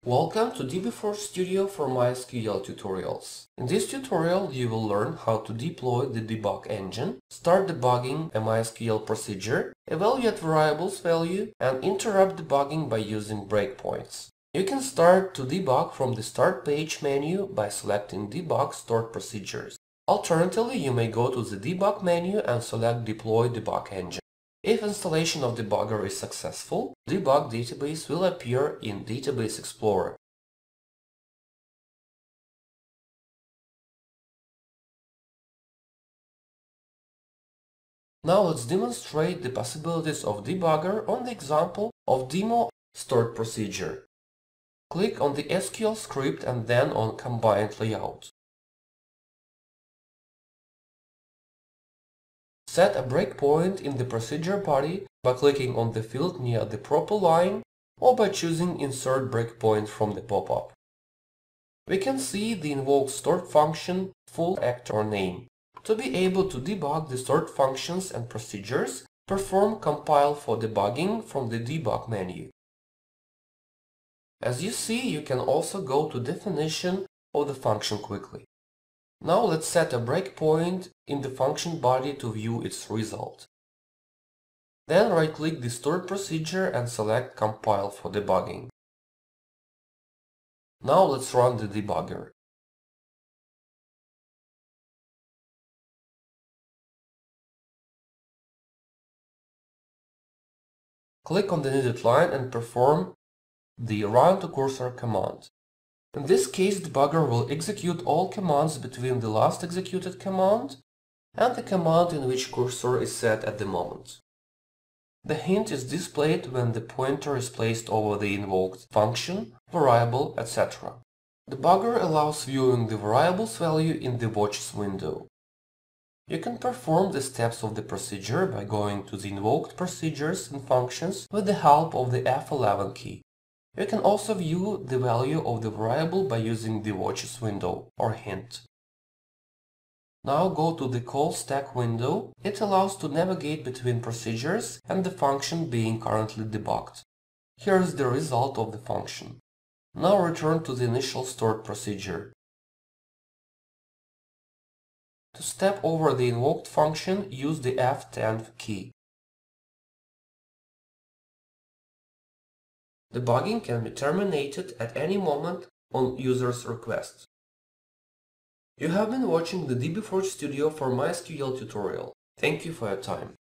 Welcome to dbForge Studio for MySQL tutorials. In this tutorial, you will learn how to deploy the debug engine, start debugging a MySQL procedure, evaluate variables value, and interrupt debugging by using breakpoints. You can start to debug from the Start Page menu by selecting Debug Stored Procedures. Alternatively, you may go to the Debug menu and select Deploy Debug Engine. If installation of Debugger is successful, Debug database will appear in Database Explorer. Now let's demonstrate the possibilities of Debugger on the example of Demo Stored Procedure. Click on the SQL script and then on Combined Layout. Set a breakpoint in the procedure body by clicking on the field near the proper line or by choosing Insert Breakpoint from the pop-up. We can see the invoked stored function full actor name. To be able to debug the stored functions and procedures, perform compile for debugging from the Debug menu. As you see, you can also go to definition of the function quickly. Now let's set a breakpoint in the function body to view its result. Then right-click the stored procedure and select Compile for debugging. Now let's run the debugger. Click on the needed line and perform the Run to Cursor command. In this case, Debugger will execute all commands between the last executed command and the command in which cursor is set at the moment. The hint is displayed when the pointer is placed over the invoked function, variable, etc. Debugger allows viewing the variable's value in the Watches window. You can perform the steps of the procedure by going to the invoked procedures and functions with the help of the F11 key. You can also view the value of the variable by using the Watches window or hint. Now go to the Call Stack window. It allows to navigate between procedures and the function being currently debugged. Here is the result of the function. Now return to the initial stored procedure. To step over the invoked function, use the F10 key. Debugging can be terminated at any moment on user's request. You have been watching the dbForge Studio for MySQL tutorial. Thank you for your time.